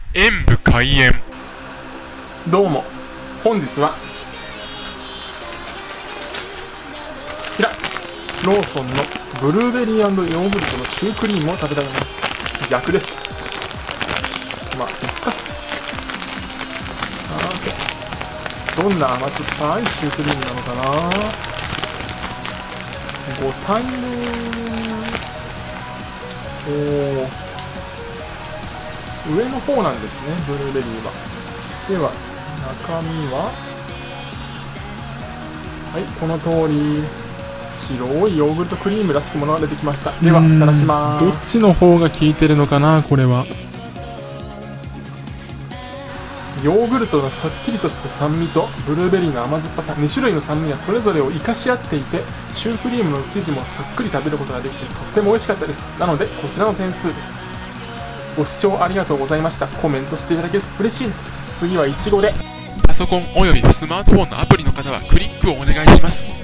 演武開演。 どうも、本日はこちらローソンのブルーベリー&ヨーグルトのシュークリームを食べたいと思います。逆でした。まあいっか。どんな甘酸っぱいシュークリームなのかな。ご対面。上の方なんですね、ブルーベリーは。では中身は、はい、この通り白いヨーグルトクリームらしきものが出てきました。ではいただきます。 どっちの方が効いてるのかな、これは。 ヨーグルトのさっきりとした酸味とブルーベリーの甘酸っぱさ、2種類の酸味はそれぞれを生かし合っていて、シュークリームの生地もさっくり食べることができてとっても美味しかったです。なのでこちらの点数です。ご視聴ありがとうございました。コメントしていただけると嬉しいです。次はイチゴで。 パソコンおよびスマートフォンのアプリの方はクリックをお願いします。